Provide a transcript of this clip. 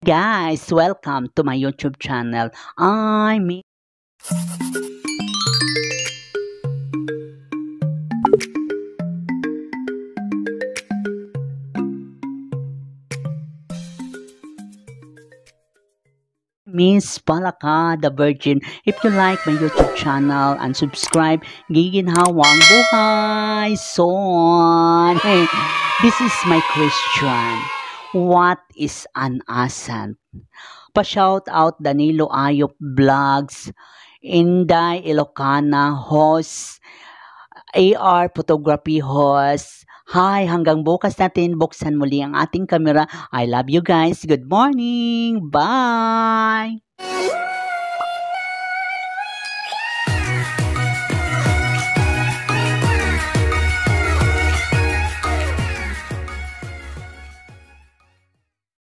guys, welcome to my YouTube channel. I'm Miss Palaka the Virgin. If you like my YouTube channel and subscribe, giginhawa ang buhay son. Hey, this is my question. What is an ascent? Pa-shout out Danilo Ayop Vlogs, Inday Ilocana host, AR Photography host. Hi, hanggang bukas natin buksan muli ang ating kamera. I love you guys. Good morning. Bye.